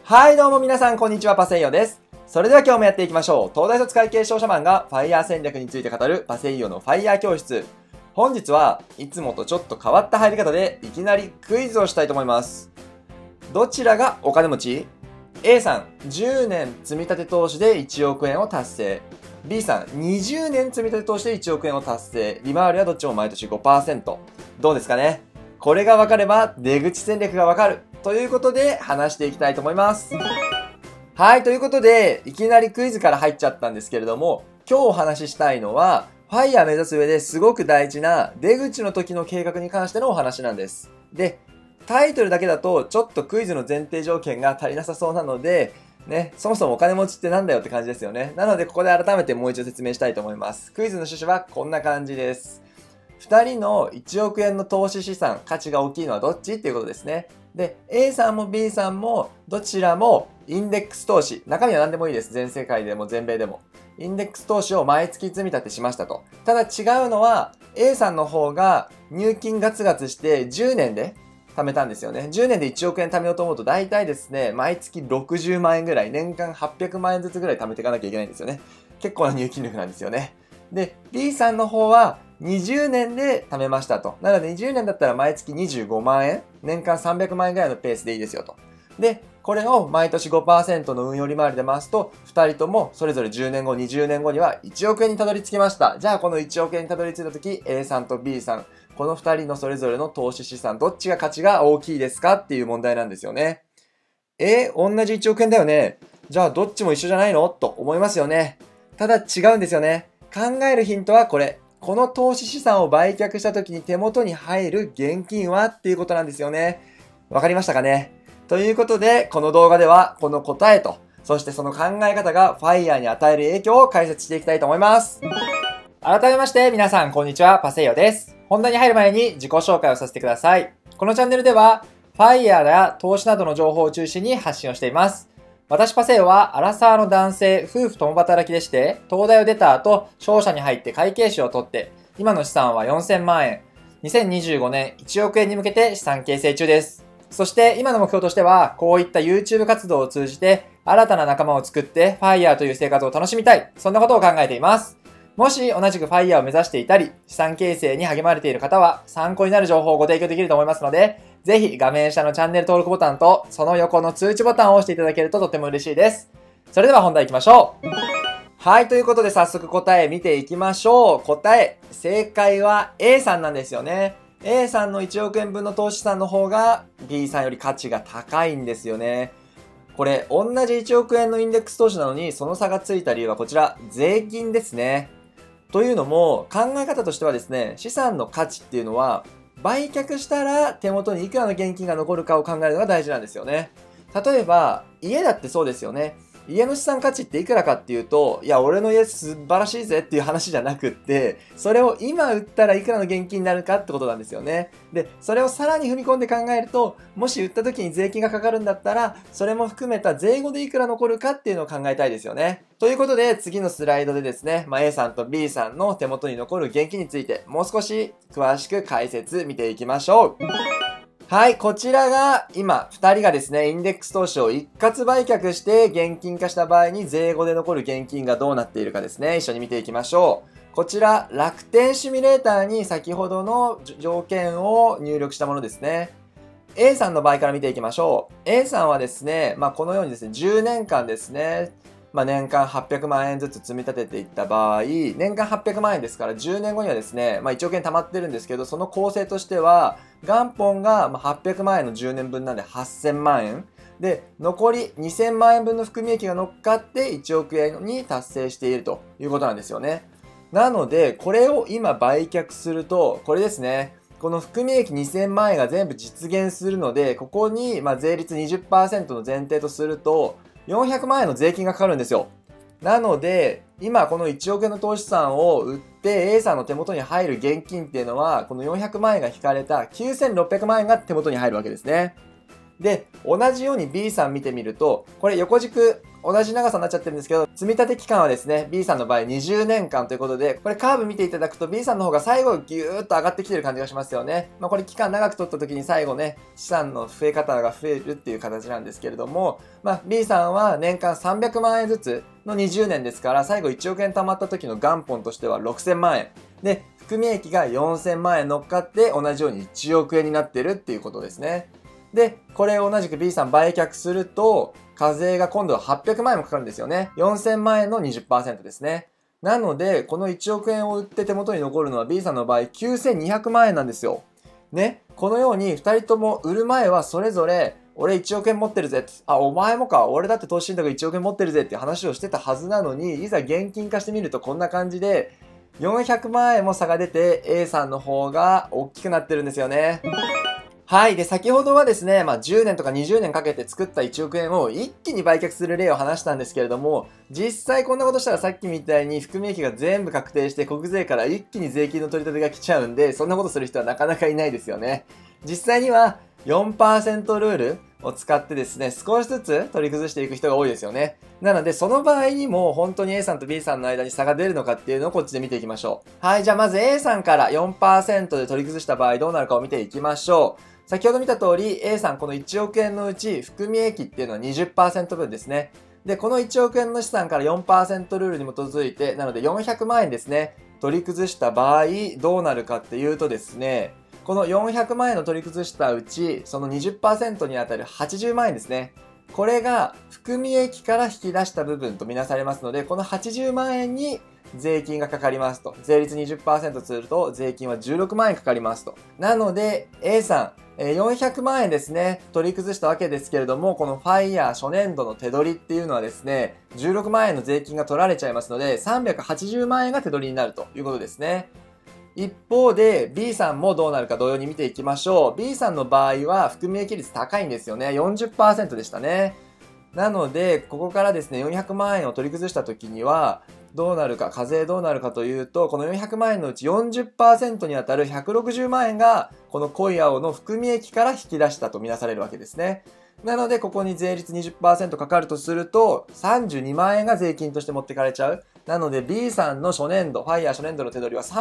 はいどうも皆さんこんにちは、パセイヨです。それでは今日もやっていきましょう。東大卒会計商社マンがファイヤー戦略について語るパセイヨのファイヤー教室。本日はいつもとちょっと変わった入り方でいきなりクイズをしたいと思います。どちらがお金持ち？ A さん10年積み立て投資で1億円を達成。B さん20年積み立て投資で1億円を達成。利回りはどっちも毎年 5%。どうですかね？これが分かれば出口戦略が分かる。ということで話していきたいと思います。はい、ということでいきなりクイズから入っちゃったんですけれども、今日お話ししたいのはファイヤー目指す上ですごく大事な出口の時の計画に関してのお話なんです。で、タイトルだけだとちょっとクイズの前提条件が足りなさそうなので、ね、そもそもお金持ちってなんだよって感じですよね。なのでここで改めてもう一度説明したいと思います。クイズの趣旨はこんな感じです。2人の1億円の投資資産、価値が大きいのはどっちっていうことですね。で、A さんも B さんもどちらもインデックス投資、中身は何でもいいです。全世界でも全米でも。インデックス投資を毎月積み立てしましたと。ただ違うのは A さんの方が入金ガツガツして10年で貯めたんですよね。10年で1億円貯めようと思うと大体ですね、毎月60万円ぐらい、年間800万円ずつぐらい貯めていかなきゃいけないんですよね。結構な入金力なんですよね。で、B さんの方は20年で貯めましたと。なので20年だったら毎月25万円、年間300万円ぐらいのペースでいいですよと。で、これを毎年 5% の運用利回りで回すと、2人ともそれぞれ10年後、20年後には1億円にたどり着きました。じゃあこの1億円にたどり着いたとき、A さんと B さん、この2人のそれぞれの投資資産、どっちが価値が大きいですかっていう問題なんですよね。同じ1億円だよね。じゃあどっちも一緒じゃないのと思いますよね。ただ違うんですよね。考えるヒントはこれ。この投資資産を売却した時に手元に入る現金はっていうことなんですよね。わかりましたかね？ということで、この動画ではこの答えと、そしてその考え方がファイヤーに与える影響を解説していきたいと思います。改めまして皆さんこんにちは、パセイヨです。本題に入る前に自己紹介をさせてください。このチャンネルでは、ファイヤーや投資などの情報を中心に発信をしています。私パセイヨはアラサーの男性、夫婦共働きでして、東大を出た後、商社に入って会計士を取って、今の資産は4000万円、2025年1億円に向けて資産形成中です。そして今の目標としては、こういった YouTube 活動を通じて、新たな仲間を作って、ファイヤーという生活を楽しみたい。そんなことを考えています。もし同じくファイヤーを目指していたり、資産形成に励まれている方は、参考になる情報をご提供できると思いますので、ぜひ画面下のチャンネル登録ボタンと、その横の通知ボタンを押していただけるととても嬉しいです。それでは本題行きましょう。はい、ということで早速答え見ていきましょう。正解は A さんなんですよね。A さんの1億円分の投資資産の方が B さんより価値が高いんですよね。これ、同じ1億円のインデックス投資なのに、その差がついた理由はこちら、税金ですね。というのも、考え方としてはですね、資産の価値っていうのは、売却したら手元にいくらの現金が残るかを考えるのが大事なんですよね。例えば、家だってそうですよね。家の資産価値っていくらかっていうと、いや、俺の家素晴らしいぜっていう話じゃなくって、それを今売ったらいくらの現金になるかってことなんですよね。で、それをさらに踏み込んで考えると、もし売った時に税金がかかるんだったら、それも含めた税後でいくら残るかっていうのを考えたいですよね。ということで、次のスライドでですね、A さんと B さんの手元に残る現金について、もう少し詳しく解説見ていきましょう。はい、こちらが今2人がですね、インデックス投資を一括売却して現金化した場合に税後で残る現金がどうなっているかですね、一緒に見ていきましょう。こちら、楽天シミュレーターに先ほどの条件を入力したものですね。A さんの場合から見ていきましょう。A さんはですね、このようにですね、10年間ですね、年間800万円ずつ積み立てていった場合、年間800万円ですから10年後にはですね、1億円貯まってるんですけど、その構成としては、元本が800万円の10年分なんで8000万円。で、残り2000万円分の含み益が乗っかって1億円に達成しているということなんですよね。なので、これを今売却すると、これですね。この含み益2000万円が全部実現するので、ここに税率 20% の前提とすると、400万円の税金がかかるんですよ。なので、今この1億円の投資資産を売って A さんの手元に入る現金っていうのは、この400万円が引かれた9600万円が手元に入るわけですね。 で、同じように B さん見てみると、これ横軸同じ長さになっちゃってるんですけど、積み立て期間はですね、B さんの場合20年間ということで、これカーブ見ていただくと B さんの方が最後ギューッと上がってきてる感じがしますよね。これ期間長く取った時に最後ね、資産の増え方が増えるっていう形なんですけれども、B さんは年間300万円ずつの20年ですから、最後1億円貯まった時の元本としては6000万円。で、含み益が4000万円乗っかって同じように1億円になってるっていうことですね。で、これを同じく B さん売却すると、課税が今度は800万円もかかるんですよね。4000万円の 20% ですね。なので、この1億円を売って手元に残るのは B さんの場合9200万円なんですよ。ね。このように2人とも売る前はそれぞれ、俺1億円持ってるぜって、あ、お前もか、俺だって投資信託1億円持ってるぜっていう話をしてたはずなのに、いざ現金化してみるとこんな感じで、400万円も差が出て A さんの方が大きくなってるんですよね。はい。で、先ほどはですね、10年とか20年かけて作った1億円を一気に売却する例を話したんですけれども、実際こんなことしたらさっきみたいに含み益が全部確定して国税から一気に税金の取り立てが来ちゃうんで、そんなことする人はなかなかいないですよね。実際には 4% ルールを使ってですね、少しずつ取り崩していく人が多いですよね。なので、その場合にも本当に A さんと B さんの間に差が出るのかっていうのをこっちで見ていきましょう。はい。じゃあまず A さんから 4% で取り崩した場合どうなるかを見ていきましょう。先ほど見た通り A さんこの1億円のうち含み益っていうのは 20% 分ですね。で、この1億円の資産から 4% ルールに基づいて、なので400万円ですね。取り崩した場合どうなるかっていうとですね、この400万円の取り崩したうち、その 20% にあたる80万円ですね。これが含み益から引き出した部分とみなされますので、この80万円に税金がかかりますと。税率 20% すると税金は16万円かかりますと。なので A さん、400万円ですね、取り崩したわけですけれども、このファイヤー初年度の手取りっていうのはですね、16万円の税金が取られちゃいますので、380万円が手取りになるということですね。一方で B さんもどうなるか同様に見ていきましょう。B さんの場合は含み益率高いんですよね。40% でしたね。なので、ここからですね、400万円を取り崩した時には、どうなるか、課税どうなるかというと、この400万円のうち 40% にあたる160万円が、この濃い青の含み益から引き出したとみなされるわけですね。なので、ここに税率 20% かかるとすると、32万円が税金として持ってかれちゃう。なので、B さんの初年度、ファイヤー初年度の手取りは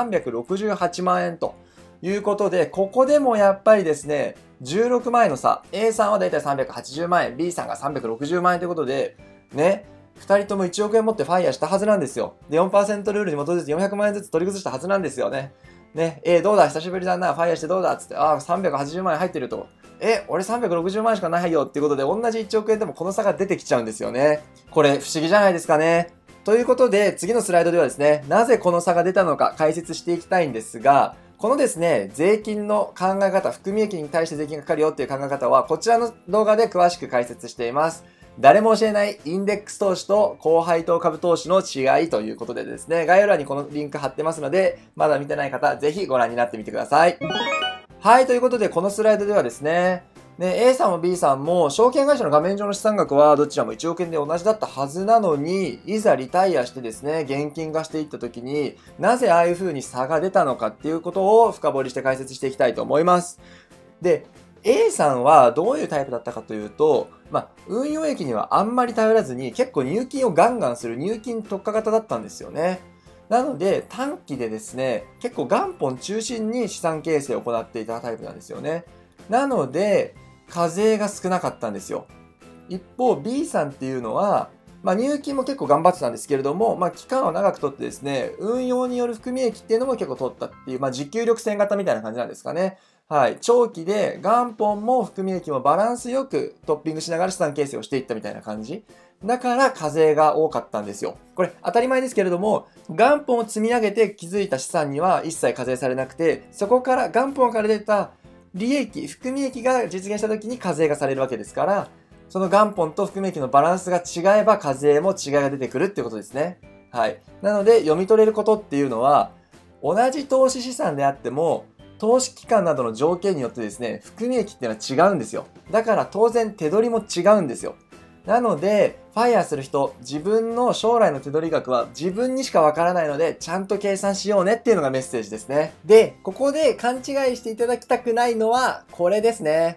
368万円ということで、ここでもやっぱりですね、16万円の差。A さんはだいたい380万円、B さんが360万円ということで、ね、2人とも1億円持ってファイヤーしたはずなんですよ。で、4% ルールに基づいて400万円ずつ取り崩したはずなんですよね。ね、どうだ久しぶりだな、ファイヤーしてどうだつって、380万円入ってると。俺360万円しかないよっていうことで、同じ1億円でもこの差が出てきちゃうんですよね。これ不思議じゃないですかね。ということで、次のスライドではですね、なぜこの差が出たのか解説していきたいんですが、このですね、税金の考え方、含み益に対して税金がかかるよっていう考え方は、こちらの動画で詳しく解説しています。誰も教えないインデックス投資と高配当株投資の違いということでですね、概要欄にこのリンク貼ってますので、まだ見てない方、ぜひご覧になってみてください。はい、ということで、このスライドではですね、A さんも B さんも、証券会社の画面上の資産額はどちらも1億円で同じだったはずなのに、いざリタイアしてですね、現金化していった時に、なぜああいう風に差が出たのかっていうことを深掘りして解説していきたいと思います。で、A さんはどういうタイプだったかというと、運用益にはあんまり頼らずに結構入金をガンガンする入金特化型だったんですよね。なので短期でですね、結構元本中心に資産形成を行っていたタイプなんですよね。なので、課税が少なかったんですよ。一方 B さんっていうのは、入金も結構頑張ってたんですけれども、期間を長くとってですね、運用による含み益っていうのも結構取ったっていう、持久力戦型みたいな感じなんですかね。はい。長期で元本も含み益もバランスよくトッピングしながら資産形成をしていったみたいな感じ。だから課税が多かったんですよ。これ当たり前ですけれども、元本を積み上げて築いた資産には一切課税されなくて、そこから元本から出た利益、含み益が実現した時に課税がされるわけですから、その元本と含み益のバランスが違えば課税も違いが出てくるっていうことですね。はい。なので読み取れることっていうのは、同じ投資資産であっても、投資期間などの条件によってですね、含み益っていうのは違うんですよ。だから当然手取りも違うんですよ。なので、ファイヤーする人、自分の将来の手取り額は自分にしかわからないので、ちゃんと計算しようねっていうのがメッセージですね。で、ここで勘違いしていただきたくないのは、これですね。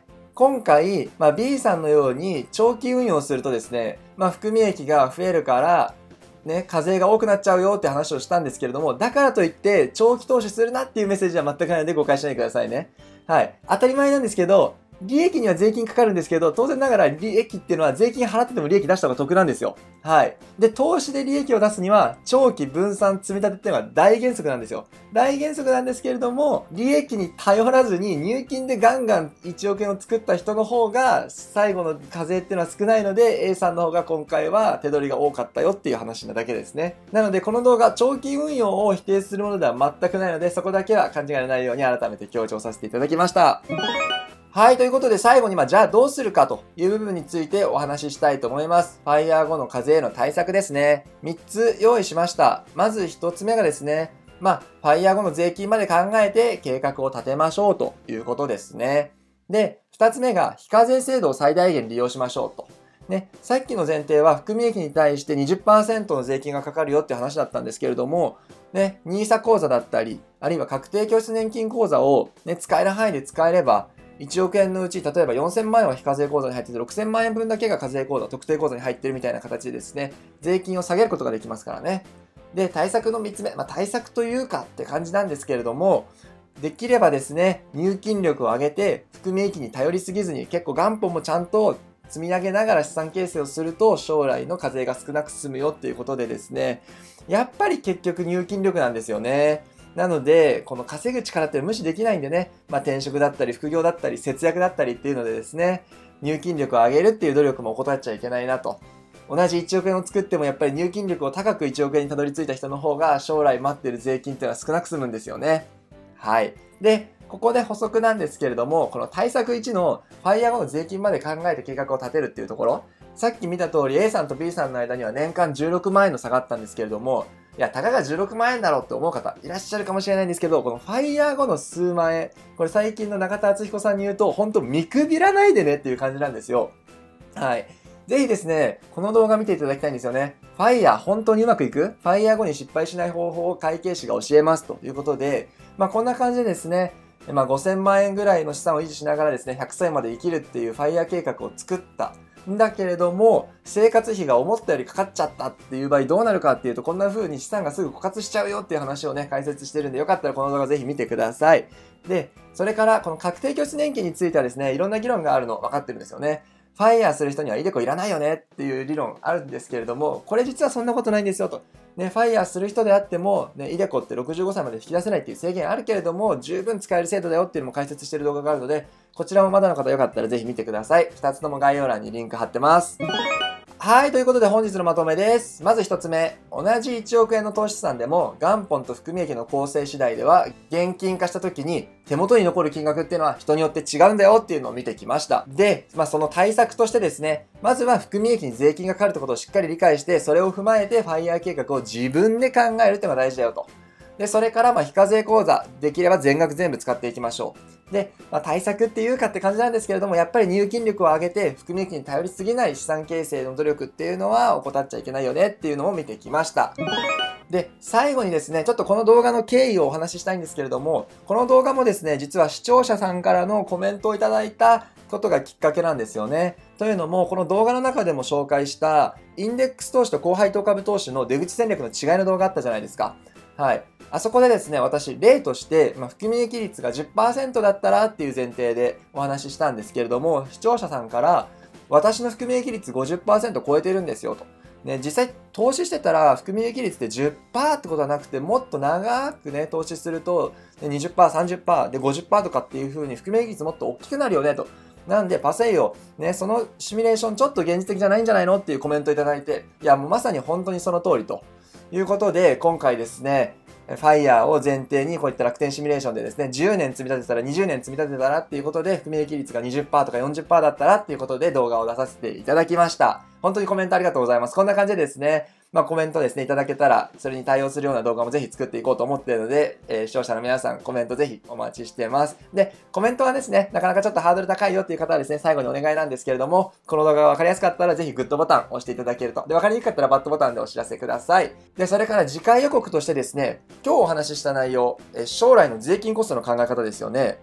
今回、B さんのように長期運用するとですね、含み益が増えるから、ね、課税が多くなっちゃうよって話をしたんですけれども、だからといって長期投資するなっていうメッセージは全くないので誤解しないでくださいね。はい。当たり前なんですけど、利益には税金かかるんですけど、当然ながら利益っていうのは税金払ってても利益出した方が得なんですよ。はい。で、投資で利益を出すには、長期分散積み立てっていうのが大原則なんですよ。大原則なんですけれども、利益に頼らずに入金でガンガン1億円を作った人の方が、最後の課税っていうのは少ないので、A さんの方が今回は手取りが多かったよっていう話なだけですね。なので、この動画、長期運用を否定するものでは全くないので、そこだけは勘違いのないように改めて強調させていただきました。はい。ということで最後にじゃあどうするかという部分についてお話ししたいと思います。FIRE 後の課税への対策ですね。3つ用意しました。まず1つ目がですね、FIRE 後の税金まで考えて計画を立てましょうということですね。で、2つ目が非課税制度を最大限利用しましょうと。ね、さっきの前提は含み益に対して 20% の税金がかかるよっていう話だったんですけれども、ね、NISA 口座だったり、あるいは確定拠出年金口座を、ね、使える範囲で使えれば、1億円のうち、例えば4000万円は非課税口座に入っていて、6000万円分だけが課税口座、特定口座に入っているみたいな形でですね、税金を下げることができますからね。で、対策の3つ目、対策というかって感じなんですけれども、できればですね、入金力を上げて、含み益に頼りすぎずに、結構元本もちゃんと積み上げながら資産形成をすると、将来の課税が少なく済むよっていうことでですね、やっぱり結局入金力なんですよね。なので、この稼ぐ力って無視できないんでね、転職だったり副業だったり節約だったりっていうのでですね、入金力を上げるっていう努力も怠っちゃいけないなと。同じ1億円を作ってもやっぱり入金力を高く1億円にたどり着いた人の方が将来待っている税金っていうのは少なく済むんですよね。はい。で、ここで補足なんですけれども、この対策1のFIRE後の税金まで考えて計画を立てるっていうところ、さっき見た通り A さんと B さんの間には年間16万円の差があったんですけれども、いや、たかが16万円だろうって思う方いらっしゃるかもしれないんですけど、このFIRE後の数万円、これ最近の中田敦彦さんに言うと、ほんと見くびらないでねっていう感じなんですよ。はい。ぜひですね、この動画見ていただきたいんですよね。FIRE 本当にうまくいく？ FIRE 後に失敗しない方法を会計士が教えますということで、こんな感じでですね、5000万円ぐらいの資産を維持しながらですね、100歳まで生きるっていう FIRE 計画を作った。んだけれども、生活費が思ったよりかかっちゃったっていう場合どうなるかっていうと、こんな風に資産がすぐ枯渇しちゃうよっていう話をね、解説してるんで、よかったらこの動画ぜひ見てください。で、それからこの確定拠出年金についてはですね、いろんな議論があるの分かってるんですよね。FIRE する人にはイデコいらないよねっていう理論あるんですけれども、これ実はそんなことないんですよと。ね、FIRE する人であっても、ね、イデコって65歳まで引き出せないっていう制限あるけれども、十分使える制度だよっていうのも解説している動画があるので、こちらもまだの方よかったらぜひ見てください。2つとも概要欄にリンク貼ってます。はい、ということで本日のまとめです。まず1つ目。同じ1億円の投資資産でも、元本と含み益の構成次第では、現金化した時に手元に残る金額っていうのは人によって違うんだよっていうのを見てきました。で、その対策としてですね、まずは含み益に税金がかかるってことをしっかり理解して、それを踏まえて FIRE 計画を自分で考えるっていうのが大事だよと。で、それから非課税口座、できれば全額全部使っていきましょう。で、対策っていうかって感じなんですけれども、やっぱり入金力を上げて、含み益に頼りすぎない資産形成の努力っていうのは怠っちゃいけないよねっていうのを見てきました。で、最後にですね、ちょっとこの動画の経緯をお話ししたいんですけれども、この動画もですね、実は視聴者さんからのコメントをいただいたことがきっかけなんですよね。というのも、この動画の中でも紹介した、インデックス投資と高配当株投資の出口戦略の違いの動画あったじゃないですか。はい。あそこでですね、私、例として、含み益率が 10% だったらっていう前提でお話ししたんですけれども、視聴者さんから、私の含み益率 50% 超えてるんですよと。ね、実際投資してたら含み益率って 10% ってことはなくて、もっと長くね、投資すると 20%、30%で 50% とかっていう風に含み益率もっと大きくなるよねと。なんで、パセイヨ、ね、そのシミュレーションちょっと現実的じゃないんじゃないのっていうコメントいただいて、いや、もうまさに本当にその通りということで、今回ですね、FIRE を前提にこういった楽天シミュレーションでですね、10年積み立てたら20年積み立てたらっていうことで、含み益率が 20% とか 40% だったらっていうことで動画を出させていただきました。本当にコメントありがとうございます。こんな感じでですね、コメントですね、いただけたら、それに対応するような動画もぜひ作っていこうと思っているので、視聴者の皆さん、コメントぜひお待ちしてます。で、コメントはですね、なかなかちょっとハードル高いよっていう方はですね、最後にお願いなんですけれども、この動画がわかりやすかったら、ぜひグッドボタンを押していただけると。で、わかりにくかったらバッドボタンでお知らせください。で、それから次回予告としてですね、今日お話しした内容、将来の税金コストの考え方ですよね。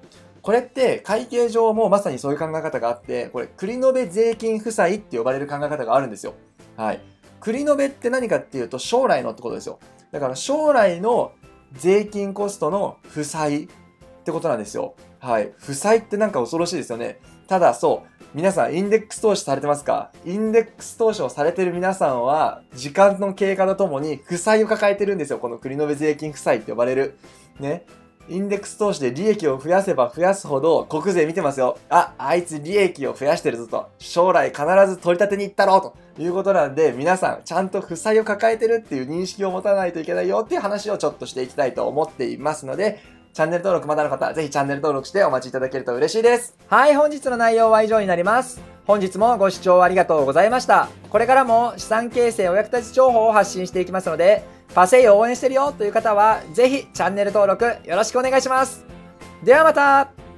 これって会計上もまさにそういう考え方があって、これ、繰延税金負債って呼ばれる考え方があるんですよ。はい。繰延って何かっていうと、将来のってことですよ。だから将来の税金コストの負債ってことなんですよ。はい。負債ってなんか恐ろしいですよね。ただそう、皆さんインデックス投資されてますか？インデックス投資をされてる皆さんは、時間の経過とともに負債を抱えてるんですよ。この繰延税金負債って呼ばれる。ね。インデックス投資で利益を増やせば増やすほど、国税見てますよ。あいつ利益を増やしてるぞと。将来必ず取り立てに行ったろうということなんで、皆さん、ちゃんと負債を抱えてるっていう認識を持たないといけないよっていう話をちょっとしていきたいと思っていますので、チャンネル登録まだの方、ぜひチャンネル登録してお待ちいただけると嬉しいです。はい、本日の内容は以上になります。本日もご視聴ありがとうございました。これからも資産形成お役立ち情報を発信していきますので、パセイを応援してるよという方は、ぜひチャンネル登録よろしくお願いします。ではまた。